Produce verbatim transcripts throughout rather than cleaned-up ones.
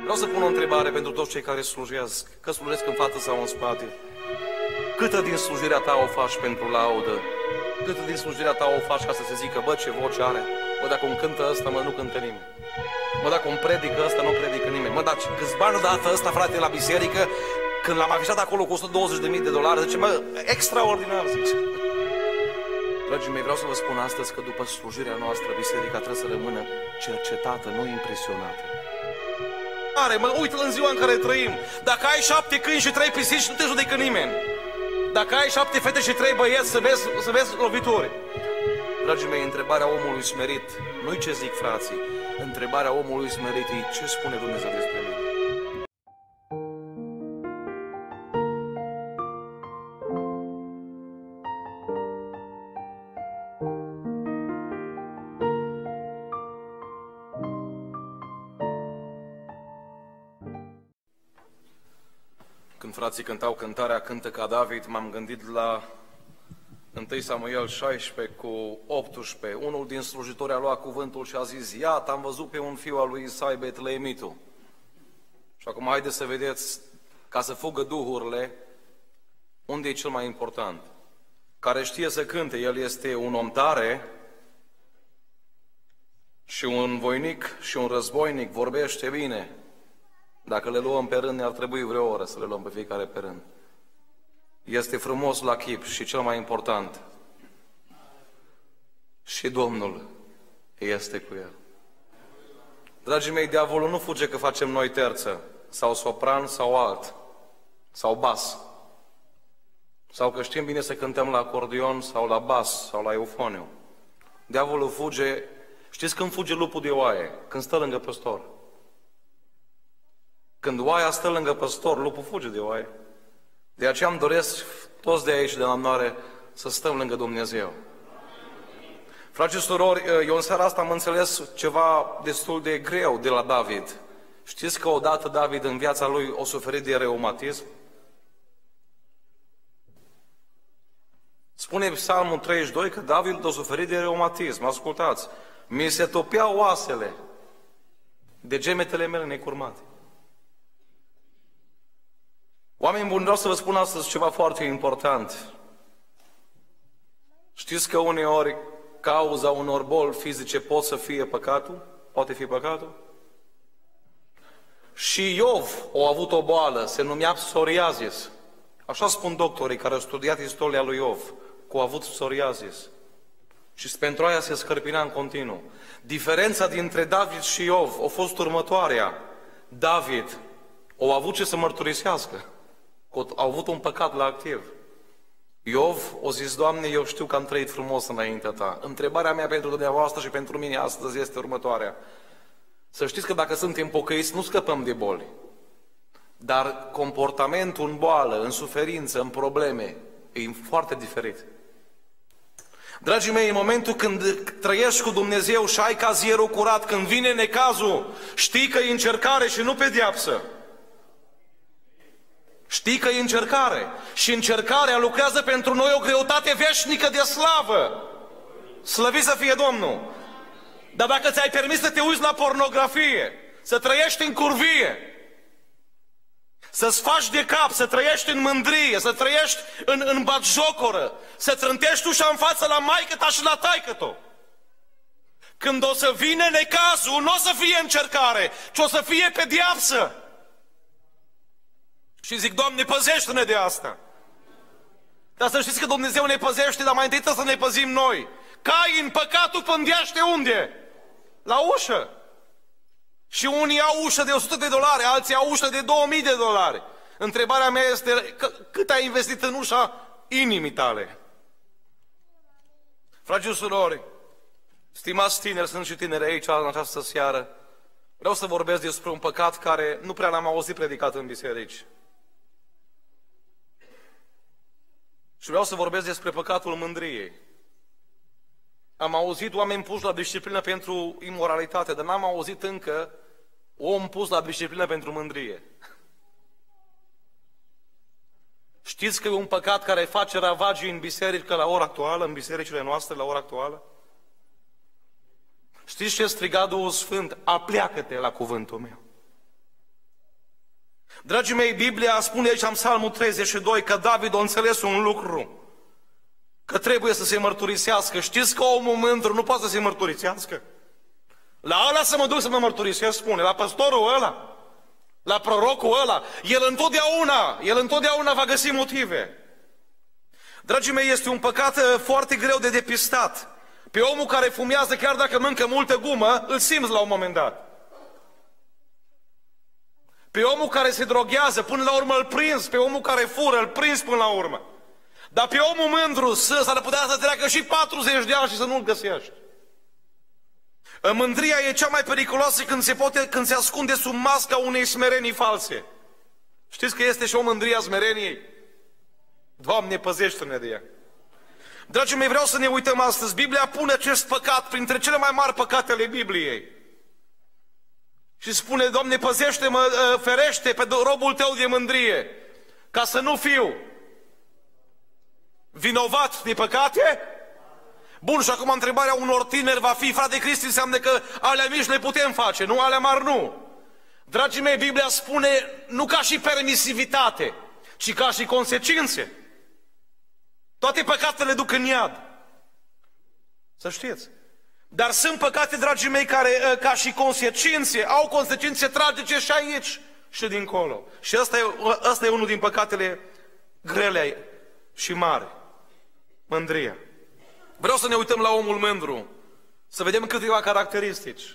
Vreau să pun o întrebare pentru toți cei care slujesc, că slujesc în față sau în spate. Câtă din slujirea ta o faci pentru laudă? Câtă din slujirea ta o faci ca să se zică, bă, ce voce are? Bă, dacă un cântă ăsta, mă, nu cântă nimeni. Mă, dacă un predică ăsta, nu predică nimeni. Mă, dar câți bani dată ăsta, frate, la biserică, când l-am afișat acolo cu o sută douăzeci de mii de dolari, zice, mă, extraordinar, zice. Dragii mei, vreau să vă spun astăzi că după slujirea noastră, biserica trebuie să rămână cercetată, nu impresionată. Are, mă, uite-l în ziua în care trăim. Dacă ai șapte câini și trei pisici, nu te judecă nimeni. Dacă ai șapte fete și trei băieți, să vezi, să vezi lovituri. Dragii mei, întrebarea omului smerit, nu-i ce zic frații, întrebarea omului smerit e ce spune Dumnezeu despre mine. Când frații cântau cântarea Cântă ca David, m-am gândit la întâi Samuel șaisprezece cu optsprezece. Unul din slujitori a luat cuvântul și a zis, iată, am văzut pe un fiu al lui Isai Betleemitul. Și acum haideți să vedeți, ca să fugă duhurile, unde e cel mai important. Care știe să cânte, el este un om tare și un voinic și un războinic, vorbește bine. Dacă le luăm pe rând, ne-ar trebui vreo oră să le luăm pe fiecare pe rând. Este frumos la chip și cel mai important, și Domnul este cu el. Dragii mei, diavolul nu fuge că facem noi terță, sau sopran, sau alt, sau bas, sau că știm bine să cântăm la acordeon, sau la bas, sau la eufoniu. Diavolul fuge, știți când fuge lupul de oaie? Când stă lângă păstor. Când oaia stă lângă păstor, lupul fuge de oaie. De aceea îmi doresc toți de aici, de la Noare, să stăm lângă Dumnezeu. Frați și surori, eu în seara asta am înțeles ceva destul de greu de la David. Știți că odată David în viața lui a suferit de reumatism? Spune Psalmul treizeci și doi că David a suferit de reumatism. Ascultați, mi se topeau oasele de gemetele mele necurmate. Oameni buni, vreau să vă spun astăzi ceva foarte important. Știți că uneori cauza unor boli fizice pot să fie păcatul? Poate fi păcatul? Și Iov a avut o boală, se numea psoriazis. Așa spun doctorii care au studiat istoria lui Iov, că a avut psoriazis. Și pentru aia se scărpina în continuu. Diferența dintre David și Iov a fost următoarea. David a avut ce să mărturisească. A avut un păcat la activ. Iov o zis, Doamne, eu știu că am trăit frumos înaintea Ta. Întrebarea mea pentru dumneavoastră și pentru mine astăzi este următoarea. Să știți că dacă suntem pocăiți, nu scăpăm de boli. Dar comportamentul în boală, în suferință, în probleme, e foarte diferit. Dragii mei, în momentul când trăiești cu Dumnezeu și ai cazierul curat, când vine necazul, știi că e încercare și nu pedeapsă. Știi că e încercare și încercarea lucrează pentru noi o greutate veșnică de slavă. Slăvit să fie Domnul! Dar dacă ți-ai permis să te uiți la pornografie, să trăiești în curvie, să-ți faci de cap, să trăiești în mândrie, să trăiești în, în batjocoră, să trântești ușa în față la maică-ta și la taică-ta, când o să vină necazul, nu o să fie încercare, ci o să fie pedeapsă. Și zic, Doamne, păzește-ne de asta. Dar să știți că Dumnezeu ne păzește, dar mai întâi trebuie să ne păzim noi. Cain, păcatul pândește unde? La ușă. Și unii au ușă de o sută de dolari, alții au ușă de două mii de dolari. Întrebarea mea este, cât ai investit în ușa inimii tale? Fragi și surori, stimați tineri, sunt și tineri aici în această seară, vreau să vorbesc despre un păcat care nu prea l-am auzit predicat în biserici. Și vreau să vorbesc despre păcatul mândriei. Am auzit oameni puși la disciplină pentru imoralitate, dar n-am auzit încă om pus la disciplină pentru mândrie. Știți că e un păcat care face ravagii în biserică la ora actuală, în bisericile noastre la ora actuală? Știți ce striga Duhul Sfânt? Apleacă-te la cuvântul meu. Dragii mei, Biblia spune aici în Psalmul treizeci și doi că David a înțeles un lucru, că trebuie să se mărturisească. Știți că omul mândru nu poate să se mărturisească? La ăla să mă duc să mă mărturisesc, spune, la păstorul ăla, la prorocul ăla. El întotdeauna, el întotdeauna va găsi motive. Dragii mei, este un păcat foarte greu de depistat. Pe omul care fumează, chiar dacă mâncă multă gumă, îl simți la un moment dat. Pe omul care se droghează, până la urmă îl prinzi. Pe omul care fură, îl prinzi până la urmă. Dar pe omul mândru, s-ar putea să treacă și patruzeci de ani și să nu-l găsești. Mândria e cea mai periculoasă când se, poate, când se ascunde sub masca unei smerenii false. Știți că este și o mândrie a smereniei? Doamne, păzește-ne de ea. Dragii mei, vreau să ne uităm astăzi. Biblia pune acest păcat printre cele mai mari păcate ale Bibliei. Și spune, Doamne, păzește-mă, ferește pe robul tău de mândrie, ca să nu fiu vinovat de păcate? Bun, și acum întrebarea unor tineri va fi, frate Cristi, înseamnă că alea mici le putem face, nu? Alea mari nu. Dragii mei, Biblia spune nu ca și permisivitate, ci ca și consecințe. Toate păcatele duc în iad. Să știți. Dar sunt păcate, dragii mei, care ca și consecințe au consecințe tragice și aici și dincolo. Și ăsta e, ăsta e unul din păcatele grele și mari. Mândria. Vreau să ne uităm la omul mândru, să vedem câteva caracteristici.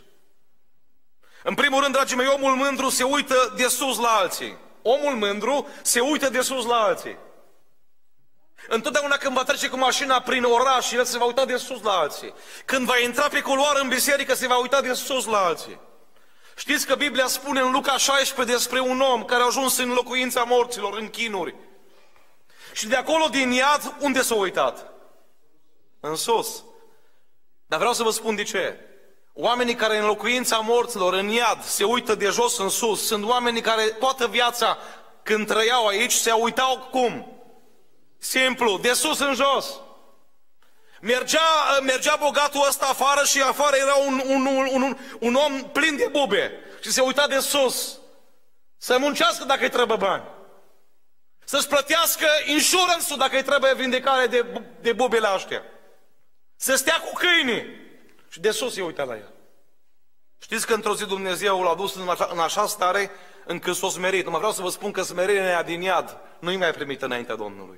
În primul rând, dragii mei, omul mândru se uită de sus la alții. Omul mândru se uită de sus la alții. Întotdeauna când va trece cu mașina prin oraș, el se va uita de sus la alții. Când va intra pe culoar în biserică, se va uita de sus la alții. Știți că Biblia spune în Luca șaisprezece despre un om care a ajuns în locuința morților, în chinuri. Și de acolo din iad, unde s-a uitat? În sus. Dar vreau să vă spun de ce. Oamenii care în locuința morților, în iad, se uită de jos în sus, sunt oamenii care toată viața, când trăiau aici, se uitau cum? Simplu, de sus în jos. Mergea, mergea bogatul ăsta afară și afară era un, un, un, un, un om plin de bube. Și se uita de sus. Să muncească dacă îi trebuie bani. Să-și plătească insurance-ul dacă îi trebuie vindecare de, de bubele astea. Să stea cu câinii. Și de sus se uita la el. Știți că într-o zi Dumnezeu l-a dus în așa, în așa stare încât s-o smerit. Numai vreau să vă spun că smerenia din iad nu-i mai primită înaintea Domnului.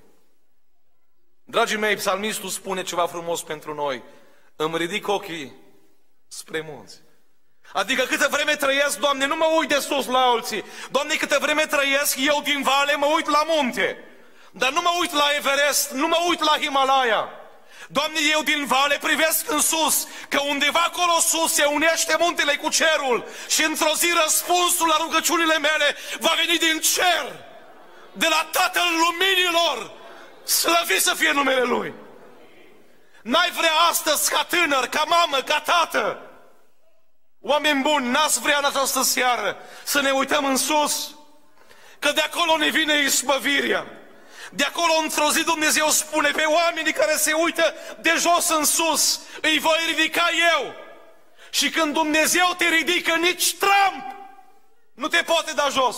Dragii mei, psalmistul spune ceva frumos pentru noi. Îmi ridic ochii spre munți. Adică câtă vreme trăiesc, Doamne, nu mă uit de sus la alții. Doamne, câtă vreme trăiesc, eu din vale mă uit la munte. Dar nu mă uit la Everest, nu mă uit la Himalaya. Doamne, eu din vale privesc în sus, că undeva acolo sus se unește muntele cu cerul și într-o zi răspunsul la rugăciunile mele va veni din cer, de la Tatăl Luminilor. Slăvit să fie numele Lui. N-ai vrea astăzi ca tânăr, ca mamă, ca tată, oameni buni, n-ați vrea în această seară să ne uităm în sus? Că de acolo ne vine izbăvirea. De acolo într-o zi Dumnezeu spune, pe oamenii care se uită de jos în sus, îi voi ridica eu. Și când Dumnezeu te ridică, nici Trump nu te poate da jos.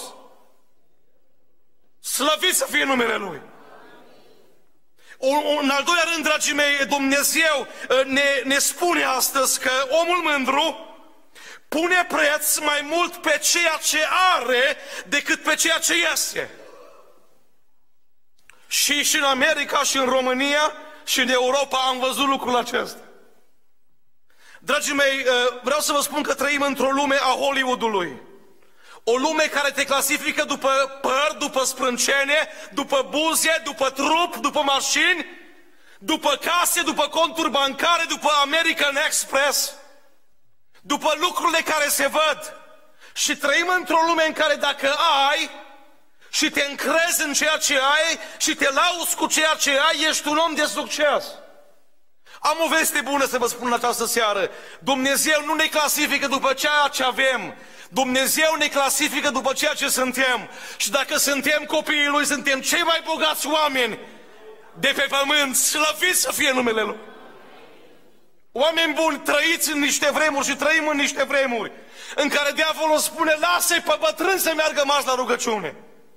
Slăvit să fie numele Lui. În al doilea rând, dragii mei, Dumnezeu ne, ne spune astăzi că omul mândru pune preț mai mult pe ceea ce are decât pe ceea ce este. Și, și în America, și în România, și în Europa am văzut lucrul acesta. Dragii mei, vreau să vă spun că trăim într-o lume a Hollywoodului. O lume care te clasifică după păr, după sprâncene, după buze, după trup, după mașini, după case, după conturi bancare, după American Express, după lucrurile care se văd. Și trăim într-o lume în care dacă ai și te încrezi în ceea ce ai și te lauzi cu ceea ce ai, ești un om de succes. Am o veste bună să vă spun în această seară. Dumnezeu nu ne clasifică după ceea ce avem. Dumnezeu ne clasifică după ceea ce suntem. Și dacă suntem copiii Lui, suntem cei mai bogați oameni de pe pământ. Slăvit să fie numele Lui. Oameni buni, trăiți în niște vremuri și trăim în niște vremuri în care diavolul spune, lasă-i pe bătrân să meargă marș la rugăciune.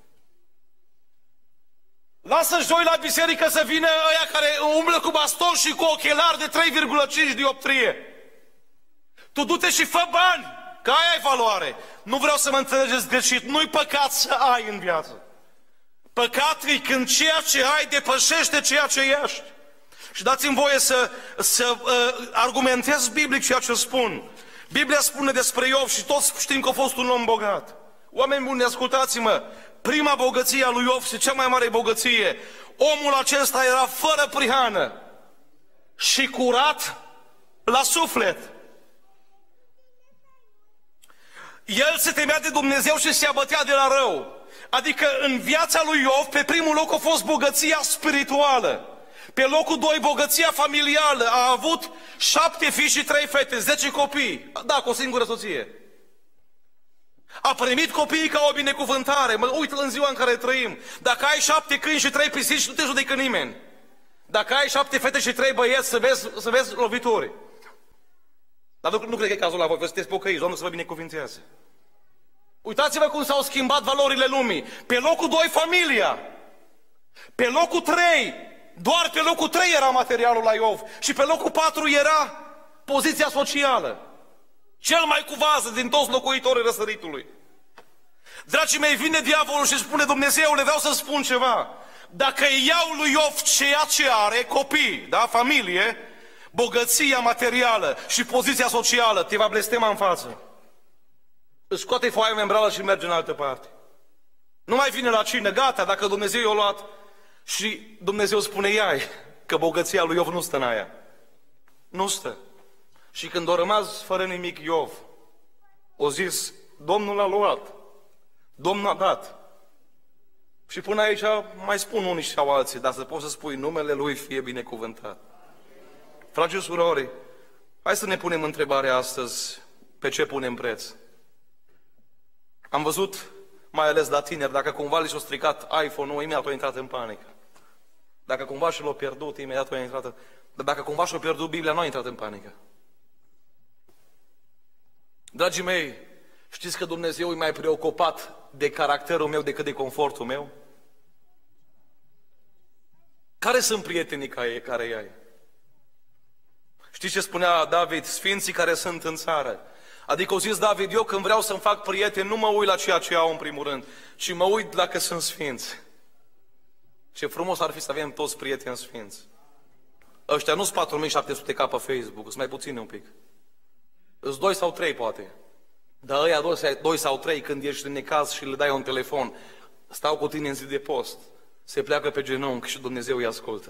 Lasă joi la biserică să vină ăia care umblă cu baston și cu ochelari de trei virgulă cinci dioptrie. Tu du-te și fă bani, că aia e valoare. Nu vreau să mă înțelegeți greșit, nu-i păcat să ai în viață. Păcat e când ceea ce ai depășește ceea ce ești. Și dați-mi voie să, să uh, argumentez biblic ceea ce spun. Biblia spune despre Iov și toți știm că a fost un om bogat. Oameni buni, ascultați-mă, prima bogăție a lui Iov și cea mai mare bogăție, omul acesta era fără prihană și curat la suflet. El se temea de Dumnezeu și se abătea de la rău. Adică în viața lui Iov, pe primul loc a fost bogăția spirituală. Pe locul doi, bogăția familială. A avut șapte fii și trei fete, zece copii. Da, cu o singură soție. A primit copiii ca o binecuvântare. Mă uit în ziua în care trăim. Dacă ai șapte câini și trei pisici, nu te judecă nimeni. Dacă ai șapte fete și trei băieți, să vezi, să vezi lovituri. Dar nu, nu cred că e cazul la voi, vă sunteți pocăiți, Domnul să vă binecuvinteze. Uitați-vă cum s-au schimbat valorile lumii. Pe locul doi, familia. Pe locul trei, doar pe locul trei era materialul la Iov. Și pe locul patru era poziția socială. Cel mai cu vază din toți locuitorii răsăritului. Dragii mei, vine diavolul și spune, Dumnezeule, vreau să spun ceva. Dacă iau lui Iov ceea ce are, copii, da, familie, bogăția materială și poziția socială, te va blestema în față. Îți scoate foaia membrală și merge în altă parte. Nu mai vine la cină, gata, dacă Dumnezeu i-a luat. Și Dumnezeu spune, iai, că bogăția lui Iov nu stă în aia. Nu stă. Și când a rămas fără nimic Iov, o zis, Domnul a luat, Domnul a dat. Și până aici mai spun unii sau alții, dar să poți să spui, numele Lui fie binecuvântat. Frate și surori, hai să ne punem întrebarea astăzi, pe ce punem preț? Am văzut, mai ales la tineri, dacă cumva li s-a stricat iPhone-ul, imediat a intrat în panică. Dacă cumva și l-a pierdut, imediat a intrat în... Dar dacă cumva și-a pierdut Biblia, nu a intrat în panică. Dragii mei, știți că Dumnezeu e mai preocupat de caracterul meu decât de confortul meu? Care sunt prietenii care i ai? Știți ce spunea David? Sfinții care sunt în țară. Adică o zis David, eu când vreau să-mi fac prieteni, nu mă uit la ceea ce au în primul rând, ci mă uit dacă sunt sfinți. Ce frumos ar fi să avem toți prieteni sfinți. Ăștia nu sunt patru mii șapte sute ca pe Facebook, sunt mai puțini un pic. Îs doi sau trei poate. Dar ăia doi sau trei când ești în necaz și le dai un telefon, stau cu tine în zi de post, se pleacă pe genunchi și Dumnezeu îi ascultă.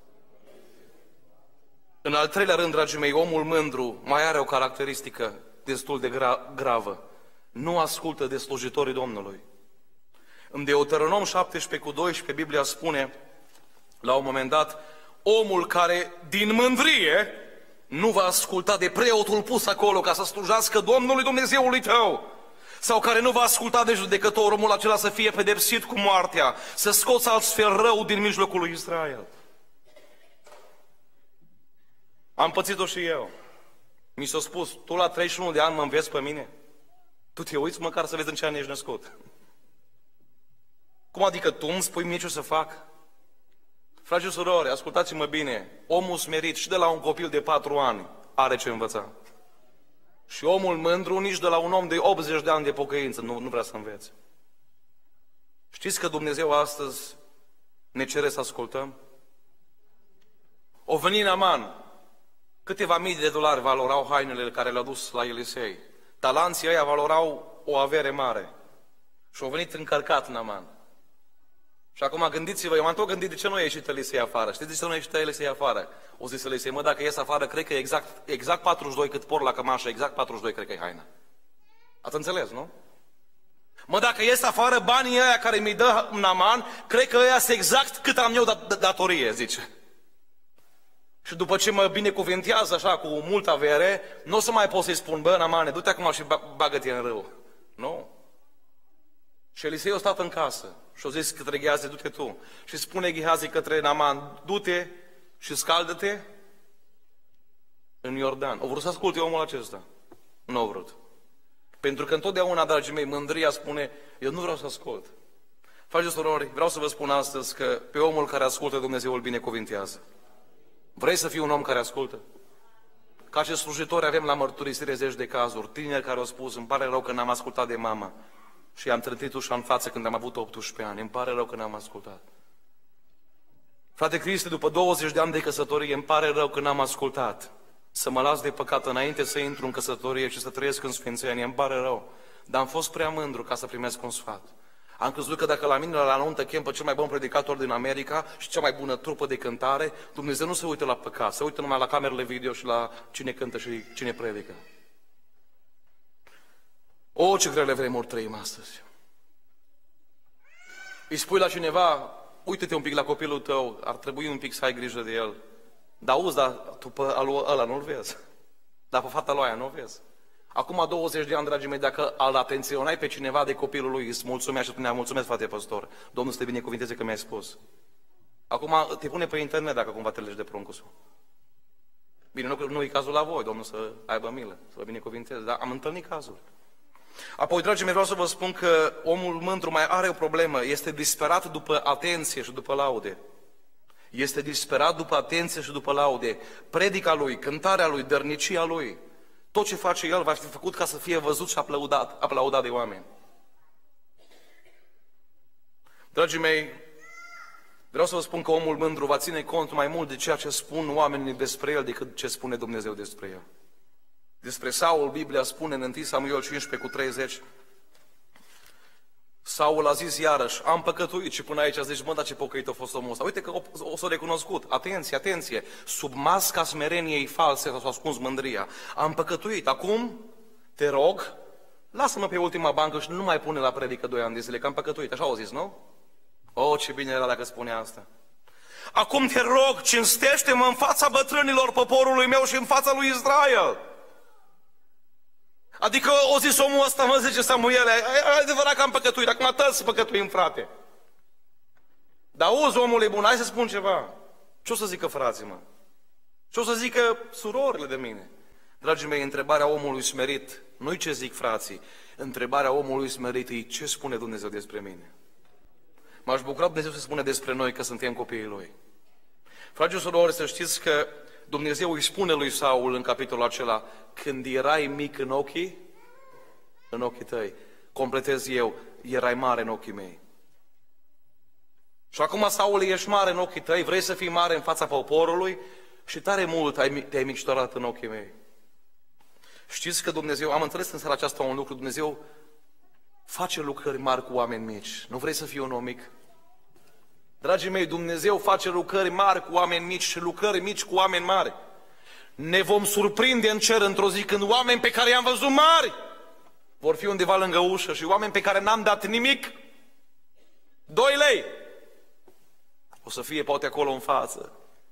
În al treilea rând, dragii mei, omul mândru mai are o caracteristică destul de gra- gravă. Nu ascultă de slujitorii Domnului. În Deuteronom șaptesprezece cu doisprezece, Biblia spune, la un moment dat, omul care din mândrie nu va asculta de preotul pus acolo ca să slujească Domnului Dumnezeului tău, sau care nu va asculta de judecător, omul acela să fie pedepsit cu moartea, să scoți altfel rău din mijlocul lui Israel. Am pățit-o și eu. Mi s-a spus, tu la treizeci și unu de ani mă înveți pe mine? Tu te uiți măcar să vezi în ce an ești născut. Cum adică tu îmi spui mie ce să fac? Frate și surori, ascultați-mă bine, omul smerit și de la un copil de patru ani are ce învăța. Și omul mândru nici de la un om de optzeci de ani de pocăință nu, nu vrea să învețe. Știți că Dumnezeu astăzi ne cere să ascultăm? O veni Naaman, câteva mii de dolari valorau hainele care le-au dus la Elisei. Talanții ăia valorau o avere mare. Și au venit încărcat Naaman. Și acum gândiți-vă, eu m-am tot gândit de ce nu a ieșit Elisei afară. Știți de ce nu a ieșit Elisei afară? O zis Elisei, mă, dacă ies afară, cred că e exact, exact patruzeci și doi cât por la cămașă, exact patruzeci și doi cred că e haina. Ați înțeles, nu? Mă, dacă ies afară, banii ăia care mi-i dă Naaman, cred că ăia sunt exact cât am eu dat datorie, zice. Și după ce mă binecuvintează așa cu multă avere, nu o să mai pot să-i spun, bă, Naamane, du-te acum și bagă-te în râu. Nu. Și Elisei a stat în casă și a zis către Gehazi, du-te tu. Și spune Gehazi către Naaman, du-te și scaldă-te în Iordan. Au vrut să asculte omul acesta. Nu au vrut. Pentru că întotdeauna, dragii mei, mândria spune, eu nu vreau să ascult. Frați și surori, vreau să vă spun astăzi că pe omul care ascultă Dumnezeu îl binecuvintează. Vrei să fii un om care ascultă? Ca și slujitori avem la mărturisire zeci de cazuri. Tineri care au spus, îmi pare rău că n-am ascultat de mama și am trântit ușa în față când am avut optsprezece ani. Îmi pare rău că n-am ascultat. Frate Cristi, după douăzeci de ani de căsătorie, îmi pare rău că n-am ascultat. Să mă las de păcat înainte să intru în căsătorie și să trăiesc în sfințenie. Îmi pare rău. Dar am fost prea mândru ca să primesc un sfat. Am crezut că dacă la mine la nuntă chem pe cel mai bun predicator din America și cea mai bună trupă de cântare, Dumnezeu nu se uită la păcat, se uită numai la camerele video și la cine cântă și cine predică. O, ce grele vremuri trăim astăzi. Îi spui la cineva, uite-te un pic la copilul tău, ar trebui un pic să ai grijă de el. Dar auzi, dar tu pe ăla nu-l vezi. Dar pe fata lui aia nu-l vezi. Acum douăzeci de ani, dragii mei, dacă îl atenționai pe cineva de copilul lui, îți mulțumea și spunea, mulțumesc, frate păstor, Domnul să te binecuvinteze că mi-ai spus. Acum te pune pe internet dacă cumva te legi de pruncul său. Bine, nu, nu e cazul la voi, Domnul să aibă milă, să vă binecuvinteze, dar am întâlnit cazuri. Apoi, dragii mei, vreau să vă spun că omul mândru mai are o problemă, este disperat după atenție și după laude. Este disperat după atenție și după laude. Predica lui, cântarea lui, dărnicia lui, tot ce face el va fi făcut ca să fie văzut și aplaudat, aplaudat de oameni. Dragii mei, vreau să vă spun că omul mândru va ține cont mai mult de ceea ce spun oamenii despre el decât ce spune Dumnezeu despre el. Despre Saul, Biblia spune în întâi Samuel cincisprezece cu treizeci, Saul a zis iarăși, am păcătuit și până aici a zis, mă, dar ce pocăit a fost omul ăsta. Uite că o, o s-a recunoscut. Atenție, atenție, sub masca smereniei false s-a ascuns mândria. Am păcătuit, acum te rog, lasă-mă pe ultima bancă și nu mai pune la predică doi ani de zile, că am păcătuit. Așa au zis, nu? O, ce bine era dacă spunea asta. Acum te rog, cinstește-mă în fața bătrânilor poporului meu și în fața lui Israel. Adică o zis omul ăsta, mă, zice Samuel, e adevărat că am păcătuit, acum tăi să păcătuim, frate. Dar auzi, omule bun, hai să spun ceva. Ce o să zică frații, mă? Ce o să zică surorile de mine? Dragii mei, întrebarea omului smerit, nu-i ce zic frații, întrebarea omului smerit e ce spune Dumnezeu despre mine. M-aș bucura Dumnezeu să spune despre noi că suntem copiii Lui. Frații și surori, să știți că Dumnezeu îi spune lui Saul în capitolul acela, când erai mic în ochii, în ochii tăi, completez eu, erai mare în ochii mei. Și acum, Saul, ești mare în ochii tăi, vrei să fii mare în fața poporului și tare mult te-ai micșorat în ochii mei. Știți că Dumnezeu, am înțeles în seara aceasta un lucru, Dumnezeu face lucrări mari cu oameni mici. Nu vrei să fii un om mic? Dragii mei, Dumnezeu face lucrări mari cu oameni mici și lucrări mici cu oameni mari. Ne vom surprinde în cer într-o zi când oameni pe care i-am văzut mari vor fi undeva lângă ușă și oameni pe care n-am dat nimic, doi lei, o să fie poate acolo în față.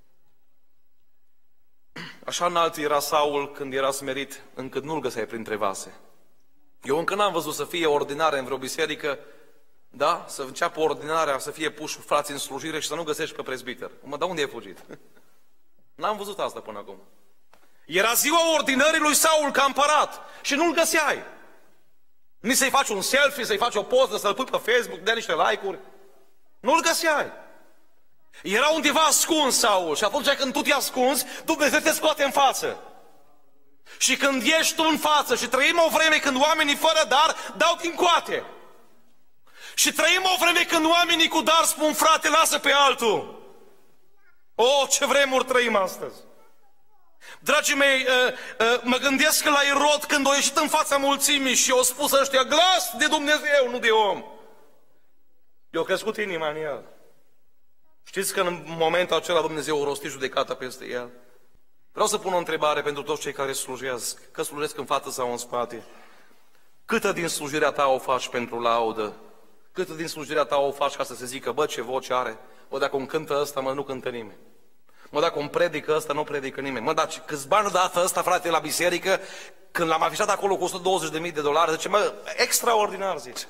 Așa înalt era Saul când era smerit, încât nu-l găseai printre vase. Eu încă n-am văzut să fie ordinare în vreo biserică, da? Să înceapă ordinarea, să fie puși frați în slujire și să nu găsești pe prezbiter. Mă, dar unde ai fugit? N-am văzut asta până acum. Era ziua ordinării lui Saul ca împărat și nu-l găseai. Nici să-i faci un selfie, să-i faci o poză, să-l pui pe Facebook, dea niște like-uri. Nu-l găseai. Era undeva ascuns Saul și atunci când tu te ascunzi, Dumnezeu te scoate în față. Și când ești tu în față și trăim o vreme când oamenii fără dar dau din coate. Și trăim o vreme când oamenii cu dar spun, frate, lasă pe altul. O, ce vremuri trăim astăzi. Dragii mei, mă gândesc la Irod când a ieșit în fața mulțimii și i-a spus ăștia, glas de Dumnezeu, nu de om. I-a crescut inima în el. Știți că în momentul acela Dumnezeu a rostit judecata peste el? Vreau să pun o întrebare pentru toți cei care slujesc, că slujesc în față sau în spate. Câtă din slujirea ta o faci pentru laudă? Câtă din slujirea ta o faci ca să se zică, bă, ce voce are? Bă, dacă un cântă ăsta, mă, nu cântă nimeni. Mă, dacă un predică ăsta, nu predică nimeni. Mă, dar câți bani dată ăsta, frate, la biserică, când l-am afișat acolo cu o sută douăzeci de mii de dolari, zice, mă, extraordinar, zice.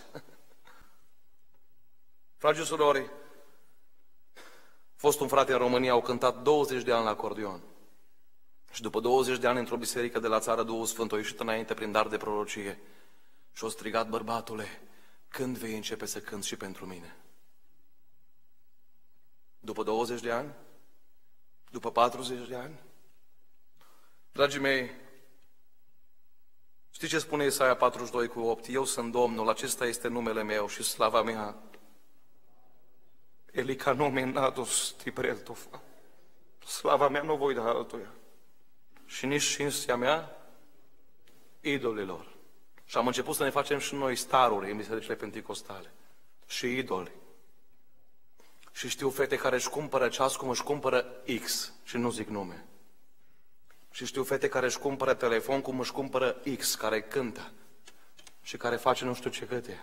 Frate și surori, a fost un frate în România, au cântat douăzeci de ani la acordeon. Și după douăzeci de ani, într-o biserică de la țară, Duhul Sfânt a ieșit înainte prin dar de prorocie și a strigat: bărbatule, când vei începe să cânți și pentru mine? După douăzeci de ani? După patruzeci de ani? Dragii mei, știți ce spune Isaia patruzeci și doi cu opt? Eu sunt Domnul, acesta este numele meu și slava mea. Elica nomen nados tibreltofa. Slava mea nu voi da altuia. Și nici cinstea mea idolilor. Și am început să ne facem și noi staruri în bisericile penticostale. Și idoli. Și știu fete care își cumpără ceas cum își cumpără X. Și nu zic nume. Și știu fete care își cumpără telefon cum își cumpără X, care cântă. Și care face nu știu ce câte.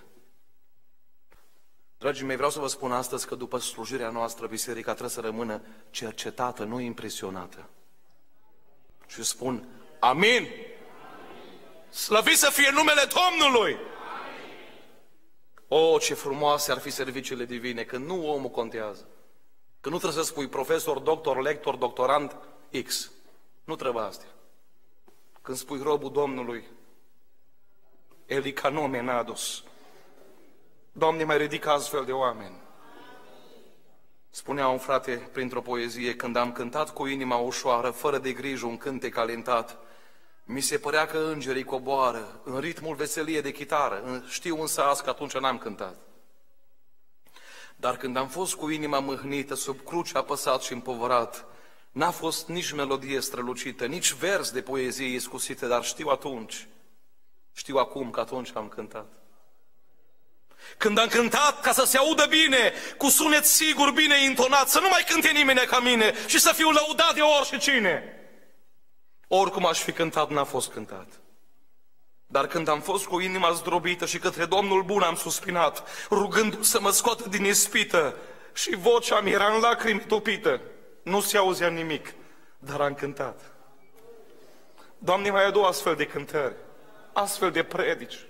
Dragii mei, vreau să vă spun astăzi că după slujirea noastră, biserica trebuie să rămână cercetată, nu impresionată. Și spun: amin! Slăvit să fie numele Domnului! Amin. O, ce frumoase ar fi serviciile divine, când nu omul contează. Când nu trebuie să spui profesor, doctor, lector, doctorand, X. Nu trebuie astea. Când spui robul Domnului, Elica nomen nados. Doamne, mai ridică astfel de oameni. Spunea un frate printr-o poezie: când am cântat cu inima ușoară, fără de grijă un cântec alentat, mi se părea că îngerii coboară în ritmul veselie de chitară. Știu însă azi că atunci n-am cântat. Dar când am fost cu inima mâhnită, sub cruce apăsat și împovărat, n-a fost nici melodie strălucită, nici vers de poezie iscusite, dar știu atunci, știu acum că atunci am cântat. Când am cântat ca să se audă bine, cu sunet sigur, bine intonat, să nu mai cânte nimeni ca mine și să fiu lăudat de oricine. Oricum aș fi cântat, n-a fost cântat. Dar când am fost cu inima zdrobită și către Domnul bun am suspinat, rugându-l să mă scoată din ispită, și vocea mi era în lacrimi topită, nu se auzea nimic, dar am cântat. Doamne, mai adu astfel de cântări, astfel de predici.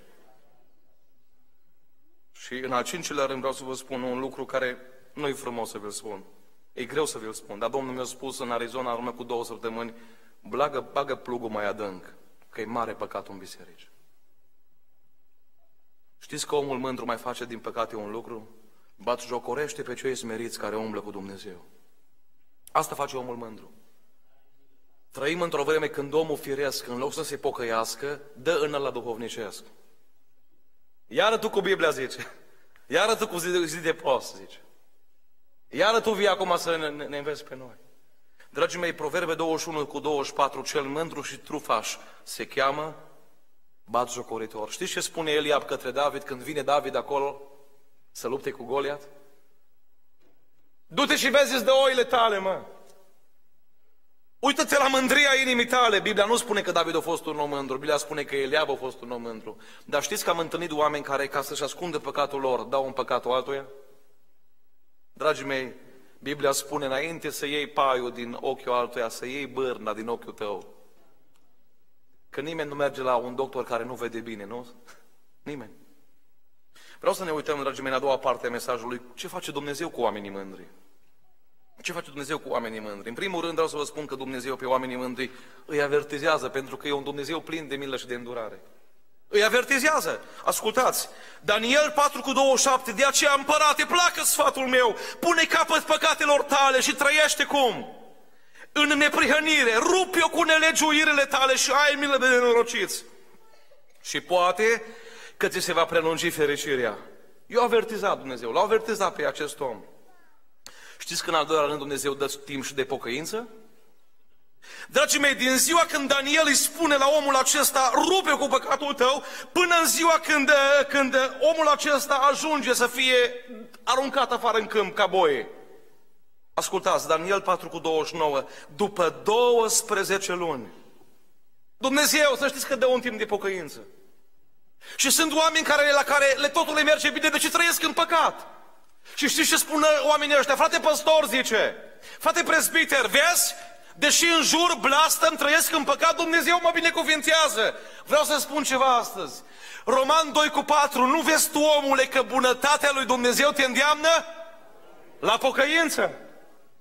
Și în al cincilea rând vreau să vă spun un lucru care nu e frumos să vi-l spun. E greu să vi-l spun, dar Domnul mi-a spus în Arizona, în urmă cu două săptămâni: bagă, bagă plugul mai adânc, că e mare păcat în biserici. Știți că omul mândru mai face din păcate un lucru? Batjocorește pe cei smeriți care umblă cu Dumnezeu. Asta face omul mândru. Trăim într-o vreme când omul firesc, în loc să se pocăiască, dă în ăla duhovnicesc. Iară tu cu Biblia, zice. Iară tu cu zi, zi de post, zice. Iară tu vii acum să ne, ne, ne înveți pe noi. Dragii mei, Proverbe douăzeci și unu cu douăzeci și patru, cel mândru și trufaș se cheamă batjocoritor. Știți ce spune Eliab către David când vine David acolo să lupte cu Goliat? Du-te și vezi-ți de oile tale, mă! Uită-te la mândria inimii tale. Biblia nu spune că David a fost un om mândru, Biblia spune că Eliab a fost un om mândru. Dar știți că am întâlnit oameni care, ca să-și ascundă păcatul lor, dau un păcatul altuia? Dragii mei, Biblia spune: înainte să iei paiul din ochiul altuia, să iei bârna din ochiul tău. Că nimeni nu merge la un doctor care nu vede bine, nu? Nimeni. Vreau să ne uităm, dragii mei, la a doua parte a mesajului. Ce face Dumnezeu cu oamenii mândri? Ce face Dumnezeu cu oamenii mândri? În primul rând vreau să vă spun că Dumnezeu pe oamenii mândri îi avertizează, pentru că e un Dumnezeu plin de milă și de îndurare. Îi avertizează. Ascultați, Daniel patru cu douăzeci și șapte, de aceea, împărate, placă sfatul meu, pune capăt păcatelor tale și trăiește cum? În neprihănire, rupi-o cu nelegiuirile tale și ai milă de nenorociți. Și poate că ți se va prelungi fericirea. Eu avertizat Dumnezeu, l-a avertizat pe acest om. Știți că în al doilea rând Dumnezeu dă timp și de pocăință? Dragii mei, din ziua când Daniel îi spune la omul acesta, rupe cu păcatul tău, până în ziua când, când omul acesta ajunge să fie aruncat afară în câmp ca boie. Ascultați, Daniel patru cu douăzeci și nouă, după douăsprezece luni, Dumnezeu, să știți că dă un timp de pocăință. Și sunt oameni care, la care le, totul le merge bine, deci trăiesc în păcat. Și știți ce spun oamenii ăștia? Frate păstor, zice, frate prezbiter, vezi? Deși în jur blastăm, trăiesc în păcat, Dumnezeu mă binecuvintează. Vreau să spun ceva astăzi. Roman doi cu patru, nu vezi tu, omule, că bunătatea lui Dumnezeu te îndeamnă la pocăință?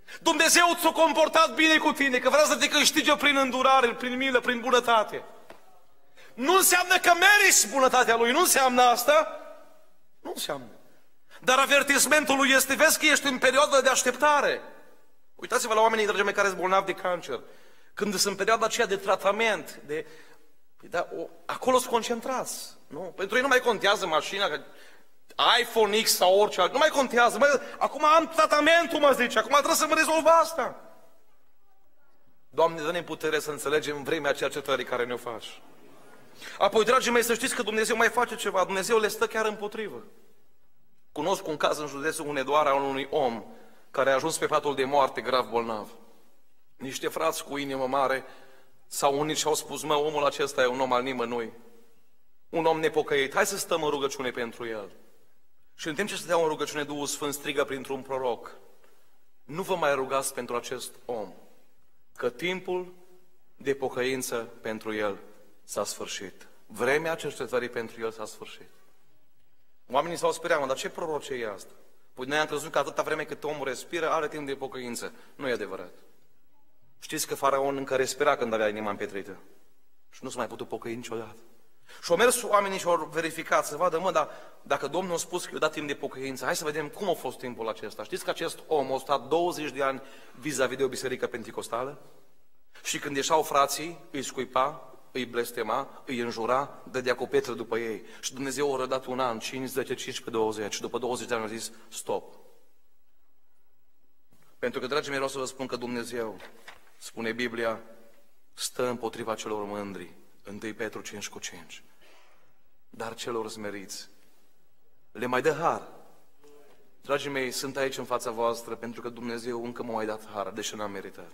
Dumnezeu ți-a comportat bine cu tine, că vrea să te câștige prin îndurare, prin milă, prin bunătate. Nu înseamnă că meriți bunătatea Lui, nu înseamnă asta. Nu înseamnă. Dar avertismentul Lui este, vezi că ești în perioadă de așteptare. Uitați-vă la oamenii, dragii mei, care sunt bolnavi de cancer. Când sunt în perioada aceea de tratament, de... Da, o, acolo sunt concentrați. Nu? Pentru ei nu mai contează mașina, că iPhone X sau orice alt, nu mai contează. Mai, acum am tratamentul, mă zice, acum trebuie să mă rezolv asta. Doamne, dă-ne putere să înțelegem vremea cercetării care ne-o faci. Apoi, dragii mei, să știți că Dumnezeu mai face ceva. Dumnezeu le stă chiar împotrivă. Cunosc un caz în județul Hunedoara al unui om care a ajuns pe patul de moarte grav bolnav. Niște frați cu inimă mare s-au unit și au spus, mă, omul acesta e un om al nimănui. Un om nepocăit. Hai să stăm în rugăciune pentru el. Și în timp ce stăteau în rugăciune, Duhul Sfânt strigă printr-un proroc. Nu vă mai rugați pentru acest om, că timpul de pocăință pentru el s-a sfârșit. Vremea cercetării pentru el s-a sfârșit. Oamenii s-au speriat, mă, dar ce proroce e asta? Păi noi am crezut că atâta vreme cât omul respiră, are timp de pocăință. Nu e adevărat. Știți că Faraon încă respira când avea inima împietrită. Și nu s-a mai putut pocăi niciodată. Și au mers oamenii și au verificat să vadă, mă, dar dacă Domnul a spus că i-a dat timp de pocăință, hai să vedem cum a fost timpul acesta. Știți că acest om a stat douăzeci de ani vis-a-vis de o biserică penticostală? Și când ieșau frații, îi scuipa, îi blestema, îi înjura, dădea cu pietre după ei. Și Dumnezeu a rădat un an, cinci, zece, cincisprezece, douăzeci. Și după douăzeci de ani a zis, stop. Pentru că, dragii mei, vreau să vă spun că Dumnezeu, spune Biblia, stă împotriva celor mândri. întâi Petru cinci cu cinci. Dar celor smeriți le mai dă har. Dragii mei, sunt aici în fața voastră pentru că Dumnezeu încă m-a mai dat har, deși n-am meritat.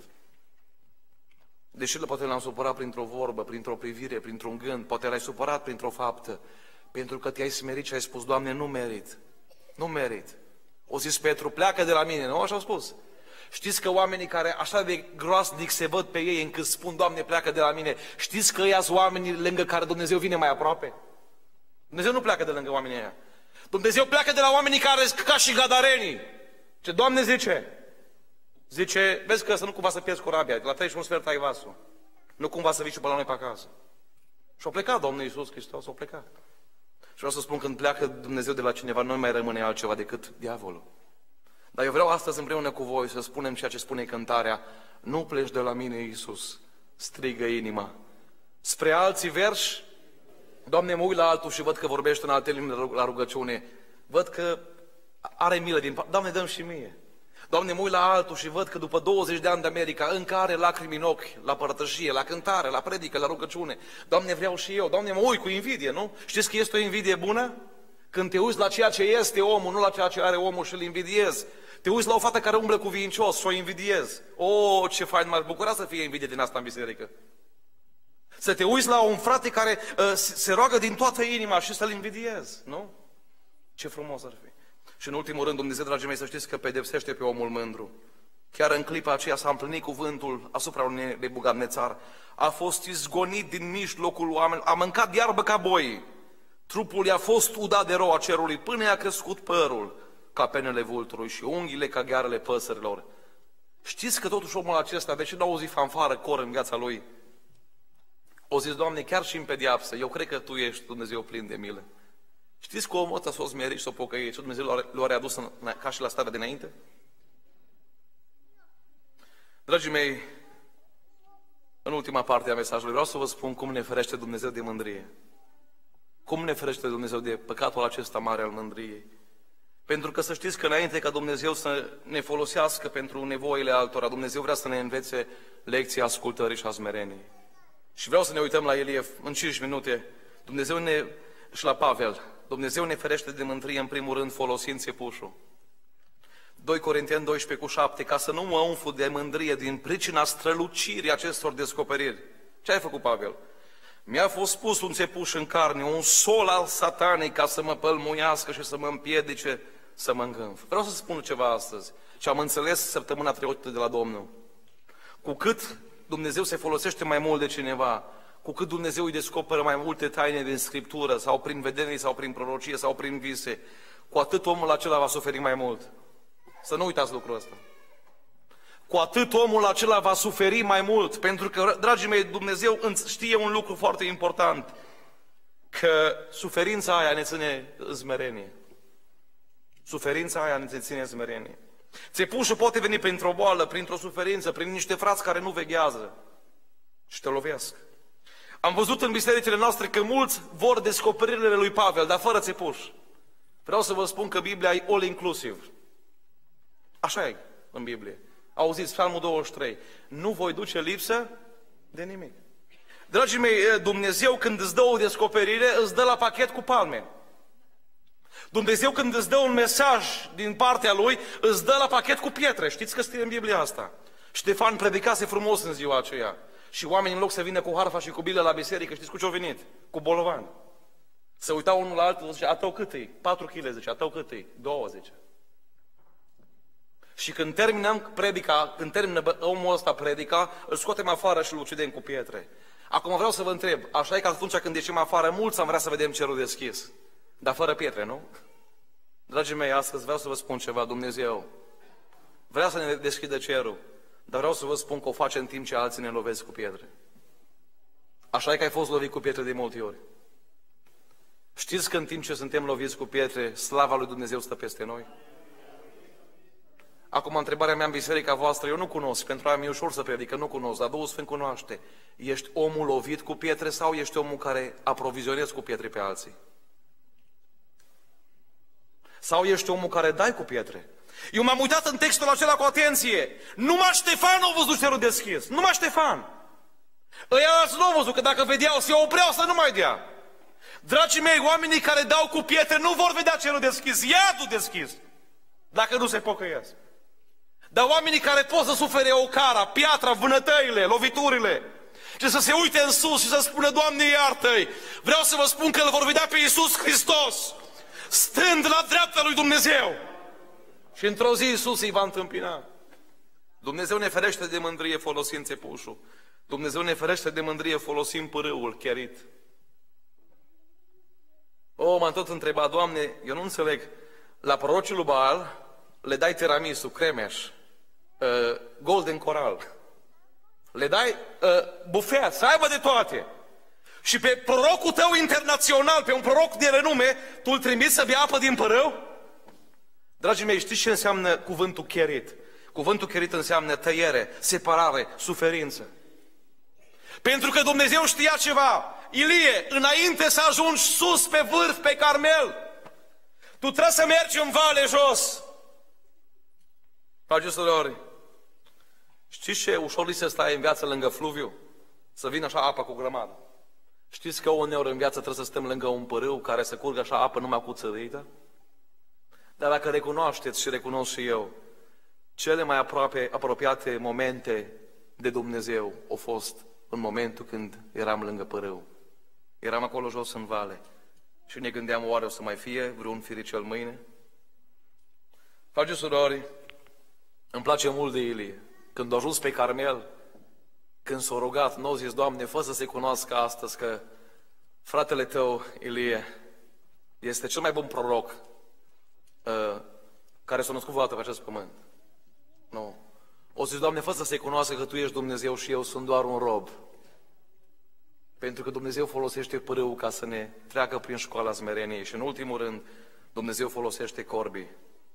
Deși poate l-am supărat printr-o vorbă, printr-o privire, printr-un gând, poate l-ai supărat printr-o faptă, pentru că te-ai smerit și ai spus, Doamne, nu merit, nu merit. O zis Petru, pleacă de la mine, nu? Așa au spus. Știți că oamenii care așa de groasnic se văd pe ei încât spun, Doamne, pleacă de la mine, știți că ăia sunt oamenii lângă care Dumnezeu vine mai aproape? Dumnezeu nu pleacă de lângă oamenii ăia. Dumnezeu pleacă de la oamenii care sunt ca și gadarenii. Ce Doamne zice? Zice, vezi că să nu cumva să pierzi corabia, la trei și un sfert ai vasul. Nu cumva să vii și pe la noi pe acasă. Și a plecat Domnul Iisus Hristos, a plecat. Și vreau să spun, când pleacă Dumnezeu de la cineva, nu mai rămâne altceva decât diavolul. Dar eu vreau astăzi împreună cu voi să spunem ceea ce spune cântarea, nu pleci de la mine, Iisus, strigă inima. Spre alții verși, Doamne, mă uit la altul și văd că vorbește în alte limbi la rugăciune. Văd că are milă din... Doamne, dă-mi și mie. Doamne, mă uit la altul și văd că după douăzeci de ani de America încă are lacrimi în ochi, la părtășie, la cântare, la predică, la rugăciune. Doamne, vreau și eu. Doamne, mă uit cu invidie, nu? Știți că este o invidie bună? Când te uiți la ceea ce este omul, nu la ceea ce are omul și îl invidiezi. Te uiți la o fată care umblă cu vincios și o invidiezi. O, ce fain, m-aș bucura să fie invidie din asta în biserică. Să te uiți la un frate care uh, se roagă din toată inima și să-l invidiezi, nu? Ce frumos ar fi. Și în ultimul rând, Dumnezeu, dragii mei, să știți că pedepsește pe omul mândru. Chiar în clipa aceea s-a împlinit cuvântul asupra unui Nebugadnețar. A fost izgonit din mijlocul oamenilor, a mâncat iarbă ca boi. Trupul i-a fost udat de roa cerului până i-a crescut părul ca penele vulturului și unghiile ca ghearele păsărilor. Știți că totuși omul acesta, deși n-a auzit fanfară, cor în viața lui, o zis, Doamne, chiar și în pediapsă, eu cred că Tu ești Dumnezeu plin de milă. Știți că omul ăsta s-a smerit și s-a pocăit și Dumnezeu l-a readus în, ca și la starea dinainte? Dragii mei, în ultima parte a mesajului vreau să vă spun cum ne ferește Dumnezeu de mândrie. Cum ne ferește Dumnezeu de păcatul acesta mare al mândriei. Pentru că să știți că înainte ca Dumnezeu să ne folosească pentru nevoile altora, Dumnezeu vrea să ne învețe lecția ascultării și a smereniei. Și vreau să ne uităm la Ilie în cinci minute. Dumnezeu ne, și la Pavel, Dumnezeu ne ferește de mândrie în primul rând folosind țepușul. doi Corinteni doisprezece cu șapte, ca să nu mă umflu de mândrie din pricina strălucirii acestor descoperiri. Ce ai făcut, Pavel? Mi-a fost pus un țepuș în carne, un sol al satanei ca să mă pălmuiască și să mă împiedice să mă îngânf. Vreau să spun ceva astăzi, ce am înțeles săptămâna trecută de la Domnul. Cu cât Dumnezeu se folosește mai mult de cineva, cu cât Dumnezeu îi descoperă mai multe taine din Scriptură, sau prin vedenie, sau prin prorocie, sau prin vise, cu atât omul acela va suferi mai mult. Să nu uitați lucrul ăsta. cu atât omul acela va suferi mai mult. Pentru că, dragii mei, Dumnezeu știe un lucru foarte important, că suferința aia ne ține în smerenie. Suferința aia ne ține în smerenie. Țepușul poate veni printr-o boală, printr-o suferință, prin niște frați care nu veghează și te lovesc. Am văzut în bisericile noastre că mulți vor descoperirile lui Pavel, dar fără țepuș. Vreau să vă spun că Biblia e all inclusive. Așa e în Biblie. Auziți, Psalmul douăzeci și trei. Nu voi duce lipsă de nimic. Dragii mei, Dumnezeu când îți dă o descoperire, îți dă la pachet cu palme. Dumnezeu când îți dă un mesaj din partea Lui, îți dă la pachet cu pietre. Știți că scrie în Biblia asta. Ștefan predicase frumos în ziua aceea. Și oamenii în loc să vină cu harfa și cu bile la biserică, știți cu ce au venit? Cu bolovan. Se uitau unul la altul, zice, a tău cât e? patru kilograme, zice, a tău cât e? douăzeci. Și când terminăm predica, când termină omul ăsta predica, îl scoatem afară și îl ucidem cu pietre. Acum vreau să vă întreb, așa e că atunci când ieșim afară, mulți am vrea să vedem cerul deschis, dar fără pietre, nu? Dragii mei, astăzi vreau să vă spun ceva, Dumnezeu vrea să ne deschidă cerul, dar vreau să vă spun că o face în timp ce alții ne lovesc cu pietre. Așa e că ai fost lovit cu pietre de multe ori. Știți că în timp ce suntem loviți cu pietre, slava lui Dumnezeu stă peste noi? Acum, întrebarea mea în biserica voastră, eu nu cunosc, pentru aia mi-e ușor să predic, că nu cunosc, dar Duhul Sfânt cunoaște. Ești omul lovit cu pietre sau ești omul care aprovizionezi cu pietre pe alții? Sau ești omul care dai cu pietre? Eu m-am uitat în textul acela cu atenție. Numai Ștefan a văzut cerul deschis. Numai Ștefan. Ăia alții nu au văzut, că dacă vedeau, se opreau să nu mai dea. Dragii mei, oamenii care dau cu pietre nu vor vedea cerul deschis, iadul deschis, dacă nu se pocăiesc. Dar oamenii care pot să sufere o cara, piatra, vânătăile, loviturile, și să se uite în sus și să spună, Doamne, iartă-i, vreau să vă spun că îl vor vedea pe Iisus Hristos, stând la dreapta lui Dumnezeu. Și într-o zi Iisus îi va întâmpina. Dumnezeu ne ferește de mândrie folosind țepușul. Dumnezeu ne ferește de mândrie folosind pârâul cherit. O, m-am tot întrebat, Doamne, eu nu înțeleg, la prorocii lui Baal le dai tiramisu, cremeș, uh, golden coral, le dai uh, bufet, să aibă de toate. Și pe prorocul tău internațional, pe un proroc de renume, tu îl trimiți să bea apă din părâu? Dragii mei, știți ce înseamnă cuvântul cherit? Cuvântul cherit înseamnă tăiere, separare, suferință. Pentru că Dumnezeu știa ceva. Ilie, înainte să ajungi sus pe vârf, pe Carmel, tu trebuie să mergi în vale jos. Frate surori, știți ce ușor li se stai în viață lângă fluviu? Să vină așa apa cu grămadă. Știți că uneori în viață trebuie să stăm lângă un pârâu care să curgă așa apă numai cu țărâită? Dar dacă recunoașteți și recunosc și eu, cele mai aproape, apropiate momente de Dumnezeu au fost în momentul când eram lângă pârâu. Eram acolo jos în vale și ne gândeam, oare o să mai fie vreun firicel mâine? Frate surori, îmi place mult de Ilie. Când a ajuns pe Carmel, când s-a rugat, n-a zis, Doamne, fă să se cunoască astăzi că fratele tău, Ilie, este cel mai bun proroc uh, care s-a născut vreodată pe acest pământ. Nu. O zis, Doamne, fă să se cunoască că Tu ești Dumnezeu și eu sunt doar un rob. Pentru că Dumnezeu folosește pârâul ca să ne treacă prin școala smereniei. Și în ultimul rând, Dumnezeu folosește corbii.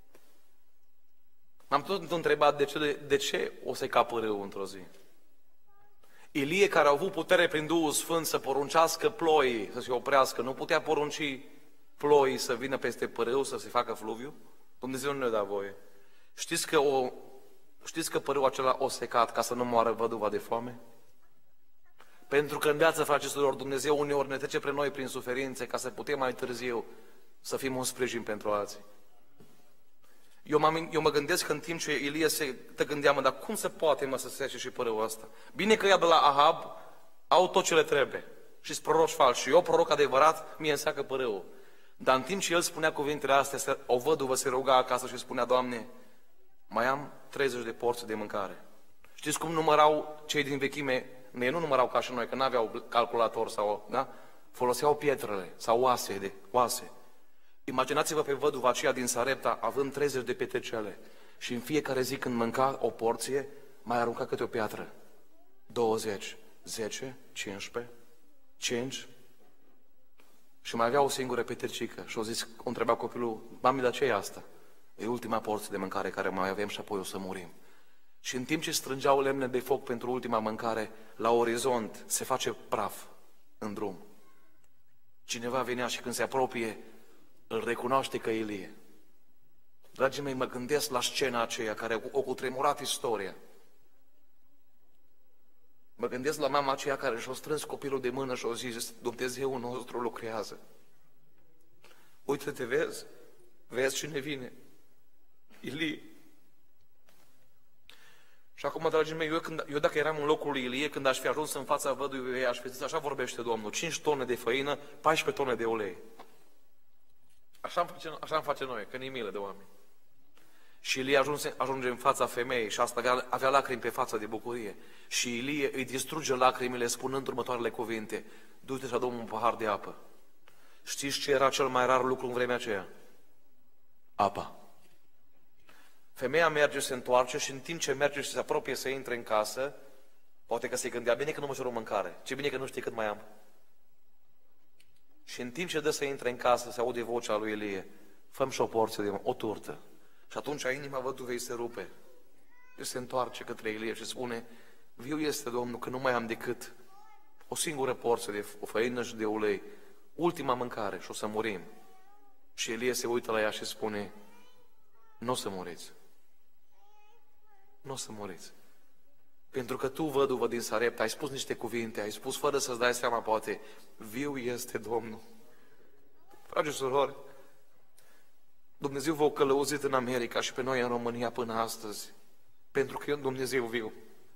M-am tot întrebat de ce, de ce o să ca pârâul într-o zi. Ilie, care a avut putere prin Duhul Sfânt să poruncească ploii să se oprească, nu putea porunci ploii să vină peste pârâu să se facă fluviu? Dumnezeu nu ne-a dat voie. Știți că, o, știți că pârâul acela o secat ca să nu moară văduva de foame? Pentru că în viață, fraților, Dumnezeu uneori ne trece pre noi prin suferințe ca să putem mai târziu să fim un sprijin pentru alții. Eu, m eu mă gândesc că în timp ce Ilie se te gândeam, dar cum se poate mă să se sece și pârâul ăsta? Bine că ea de la Ahab au tot ce le trebuie. Și-s proroci falși. Și eu, proroc adevărat, mie îmi seacă pârâul. Dar în timp ce el spunea cuvintele astea, o văduvă se ruga acasă și spunea, Doamne, mai am treizeci de porții de mâncare. Știți cum numărau cei din vechime? Ei nu numărau ca și noi, că n-aveau calculator sau, da? Foloseau pietrele sau oase de oase. Imaginați-vă pe văduva aceea din Sarepta având treizeci de petecele și în fiecare zi când mânca o porție, mai arunca câte o piatră. douăzeci, zece, cincisprezece, cinci. Și mai avea o singură petricică. Și o zis, o întreba copilul, mami, dar ce e asta? E ultima porție de mâncare care mai avem și apoi o să murim. Și în timp ce strângeau lemne de foc pentru ultima mâncare, la orizont se face praf în drum. Cineva venea și când se apropie, îl recunoaște că e Ilie. Dragii mei, mă gândesc la scena aceea care o cutremurat istoria. Mă gândesc la mama aceea care și-a strâns copilul de mână și a zis, Dumnezeul nostru lucrează. Uite-te, vezi? Vezi cine vine? Ilie. Și acum, dragii mei, eu, când, eu dacă eram în locul lui Ilie, când aș fi ajuns în fața văduvei, aș fi zis, așa vorbește Domnul, cinci tone de făină, paisprezece tone de ulei. Așa îmi face, așa îmi face noi, că ne-i milă de oameni. Și Ilie ajunge, ajunge în fața femeii și asta avea, avea lacrimi pe față de bucurie. Și Ilie îi distruge lacrimile spunând următoarele cuvinte, du-te și adu-mi un pahar de apă. Știți ce era cel mai rar lucru în vremea aceea? Apa. Femeia merge, se întoarce și în timp ce merge și se apropie să intre în casă, poate că se gândea, bine că nu mă cer o mâncare, ce bine că nu știe cât mai am. Și în timp ce dă să intre în casă, se aude vocea lui Ilie, fă-mi și o porție de o turtă. Și atunci inima văduvei se rupe. El se întoarce către Ilie și spune, viu este Domnul că nu mai am decât o singură porție de o făină și de ulei, ultima mâncare și o să murim. Și Ilie se uită la ea și spune, nu o să muriți. Nu o să muriți. Pentru că tu, văduvă din Sarepta, ai spus niște cuvinte, ai spus fără să-ți dai seama, poate, viu este Domnul. Frate și surori, Dumnezeu v-a călăuzit în America și pe noi în România până astăzi, pentru că e un Dumnezeu viu.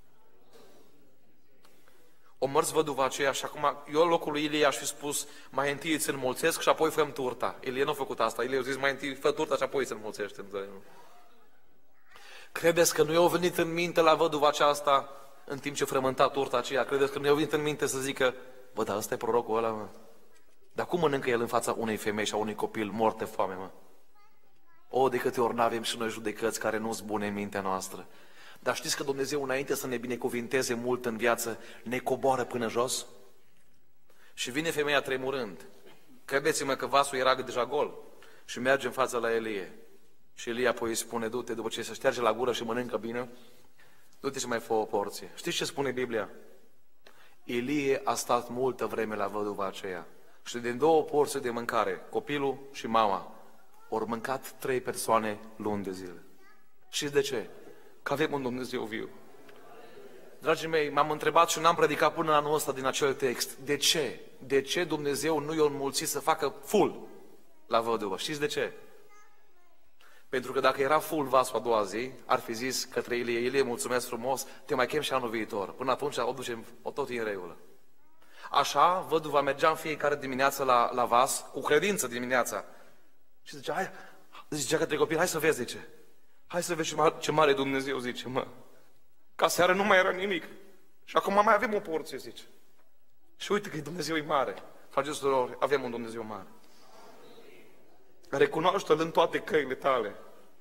O mărți văduva aceea și acum, eu în locul lui Ilie aș fi spus, mai întâi îți înmulțesc și apoi fă-mi turta. Ilie nu a făcut asta, Ilie a zis, mai întâi fă turta și apoi îți înmulțește. Credeți că nu i-a venit în minte la văduva aceasta, în timp ce frământa turta aceea, credeți că nu i-a venit în minte să zică, bă, dar ăsta e prorocul ăla, mă? Dar cum mănâncă el în fața unei femei și a unui copil mort de foame, mă? O, de câte ori n-avem și noi judecăți care nu-s bune în mintea noastră. Dar știți că Dumnezeu, înainte să ne binecuvinteze mult în viață, ne coboară până jos? Și vine femeia tremurând. Credeți-mă că vasul era deja gol. Și merge în fața la Ilie. Și Ilie apoi îi spune, du-te, după ce se șterge la gură și mănâncă bine, du-te și mai fă o porție. Știți ce spune Biblia? Ilie a stat multă vreme la văduva aceea. Și din două porții de mâncare, copilul și mama, au mâncat trei persoane luni de zile. Și de ce? Că avem un Dumnezeu viu. Dragii mei, m-am întrebat și n-am predicat până anul ăsta din acel text. De ce? De ce Dumnezeu nu i-a înmulțit să facă full la văduvă? Știți de ce? Pentru că dacă era full vasul a doua zi, ar fi zis către Ilie, Ilie, mulțumesc frumos, te mai chem și anul viitor. Până atunci o ducem o tot în regulă. Așa, văduva mergea în fiecare dimineață la, la vas, cu credință dimineața. Și zicea, hai, zicea către copil, hai să vezi, zice. Hai să vezi ce mare, ce mare Dumnezeu, zice, mă. Ca seară nu mai era nimic. Și acum mai avem o porție, zice. Și uite că Dumnezeu e mare. Frați și surori, avem un Dumnezeu mare. Recunoaște-L în toate căile tale.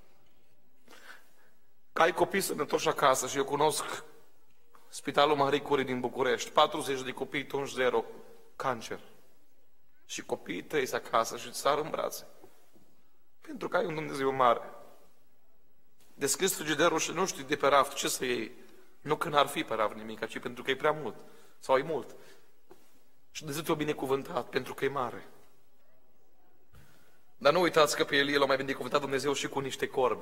Că ai copii sănătoși acasă și eu cunosc Spitalul Marie Curie din București. patruzeci de copii tunși zero, cancer. Și copiii trăiesc acasă și îți sar în brațe. Pentru că ai un Dumnezeu mare. Deschizi frigiderul și nu știi de pe raft ce să iei. Nu că n-ar fi pe raft nimic, ci pentru că e prea mult. Sau e mult. Și Dumnezeu te-a binecuvântat pentru că e mare. Dar nu uitați că pe Ilie l-a mai binecuvântat Dumnezeu și cu niște corbi.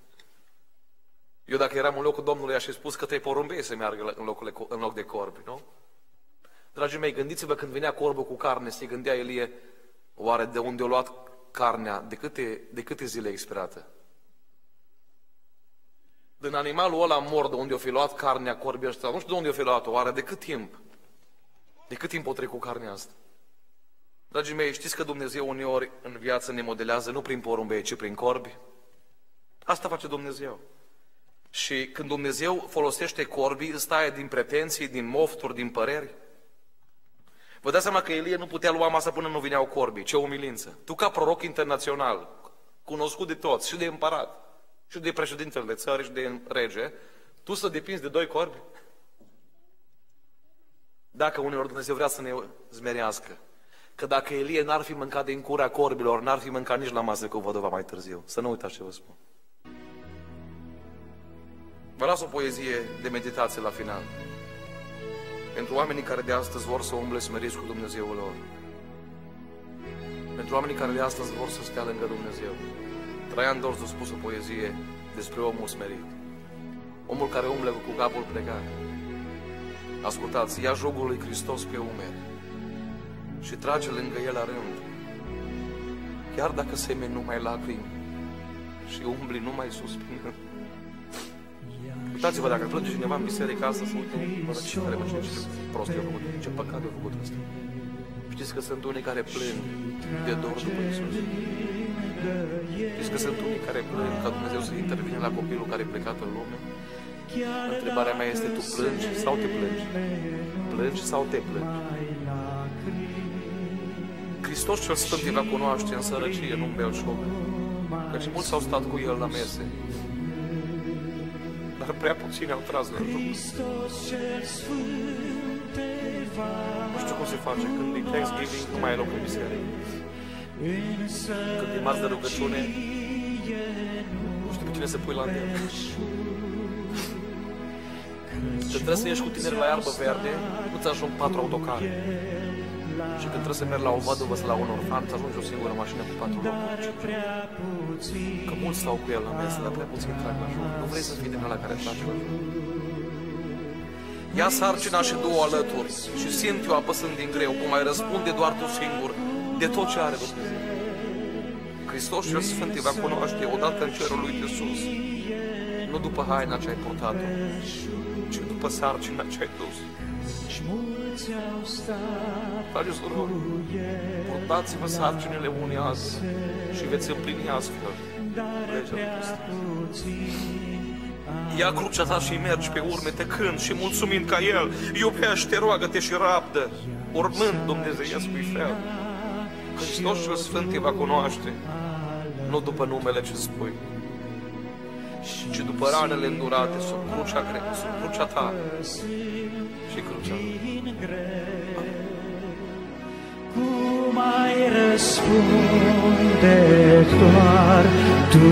Eu dacă eram în locul Domnului aș fi spus că trei porumbei să meargă în, locul, în loc de corbi, nu? Dragii mei, gândiți-vă când venea corbul cu carne, se gândea Ilie, oare de unde a luat carnea, de câte, de câte zile expirată? Din animalul ăla mort de unde o fi luat carnea corbii ăștia, nu știu de unde o fi luat-o, oare de cât timp? De cât timp o trecut carnea asta? Dragii mei, știți că Dumnezeu uneori în viață ne modelează nu prin porumbei, ci prin corbi? Asta face Dumnezeu. Și când Dumnezeu folosește corbii, îți taie din pretenții, din mofturi, din păreri. Vă dați seama că Ilie nu putea lua masa până nu vineau corbii. Ce umilință! Tu ca proroc internațional, cunoscut de toți, și de împărat, și de președintele de țară, și de rege, Tu să depinzi de doi corbi? Dacă uneori Dumnezeu vrea să ne zmerească, că dacă Elie n-ar fi mâncat din cura corbilor, n-ar fi mâncat nici la masă cu văduva mai târziu. Să nu uitați ce vă spun. Vă las o poezie de meditație la final. Pentru oamenii care de astăzi vor să umble smeriți cu Dumnezeul lor. Pentru oamenii care de astăzi vor să stea lângă Dumnezeu. Traian Dorz a spus o poezie despre omul smerit. Omul care umble cu capul plecat. Ascultați, ia jugul lui Hristos pe umeri și trage lângă el la rând. Chiar dacă semeni numai lacrimi și umbli numai suspinând. Uitați-vă, dacă plânge cineva în biserică asta, să uite, bă, ce care mă, ce prost i-a făcut, ce păcat i-a făcut ăsta. Știți că sunt unii care plâng de dor după Iisus. Știți că sunt unii care plâng ca Dumnezeu să intervine la copilul care e plecat în lume. Întrebarea mea este, tu plângi sau te plângi? Plângi sau te plângi? Hristos cel Sfânt îi va cunoaște în sărăcie, nu în belșug, căci mulți au stat cu El la mese, dar prea puțini au tras la joc. Nu știu cum se face, când e Thanksgiving nu mai e loc în biserică. Când e marți de rugăciune, nu știu pe cine să pui la îndemn. Când trebuie să ieși cu tineri la iarbă verde, nu-ți ajung patru autocare. Și când trebuie să mergi la o văduvă sau la un orfan, îți ajunge o singură mașină cu patru locuri. Că mulți stau cu el la mesă, dar prea puțin trag la joc. Nu vrei să fii din ăla care trage la joc. Ia sarcina și două alături și simt eu apăsând din greu, cum ai răspunde doar tu singur de tot ce are Dumnezeu. Hristos cel Sfânt te va cunoaște odată în cerul lui de sus. Nu după haina ce ai purtat-o, ci după sarcina ce ai dus. Frate și surori, purtați-vă sarcinile unii azi și veți împlini astfel legea lui Hristos. Ia crucea ta și mergi pe urme tăcând și mulțumind ca El. Iubește, roagă-te și rabdă, urmând Dumnezeiescui fel. Hristos cel Sfânt te va cunoaște, nu după numele ce spui, ci după ranele îndurate sub crucea, sub crucea ta și crucea Lui. Cum ai răspunde doar Tu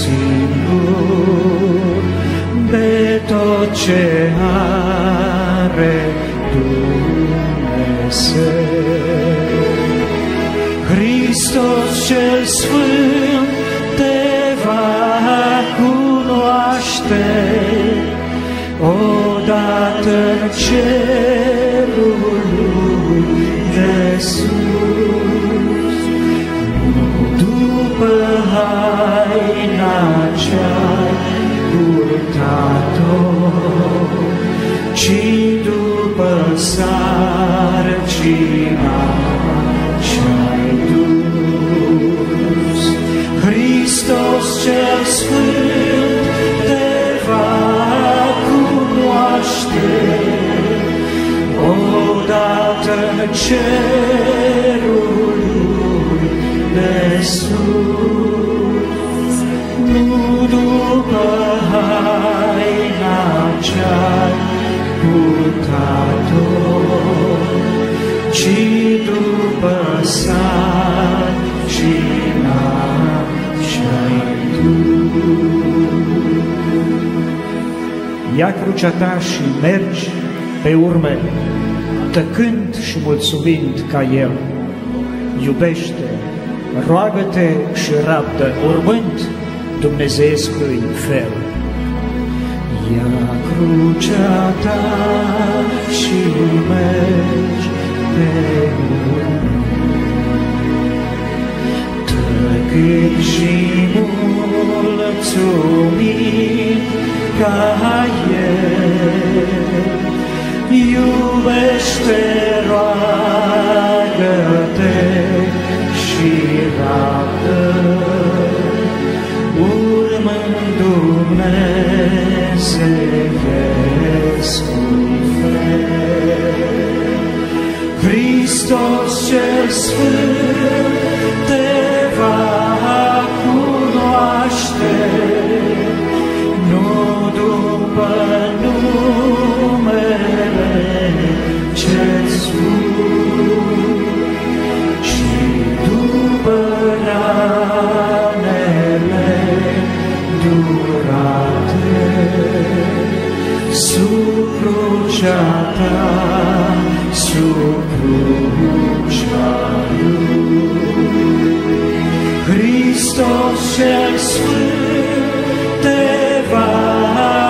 singur de tot ce are Dumnezeu. Hristos cel Sfânt te va cunoaște odată în cerul lui de sus, nu după haina ce-ai purtat-o, ci după sarcina ce-ai dus. Hristos cel Sfânt te va cunoaște odată în cerul lui de sus, nu după haina ce-ai purtat-o, ci după sarcina ce-ai dus. Ia crucea ta și mergi pe urme, tăcând și mulțumind ca El. Iubește, roagă-te și rabdă, urmând Dumnezeiescui fel. Ia crucea ta și mergi pe urme, tăcând și mulțumind ca El. Iubește, roagă-te și rabdă, urmând Dumnezeiescui fel. Hristos cel Sfânt te va cunoaște, nu după durate sub crucea ta, sub crucea lui. Hristos cel Sfânt te va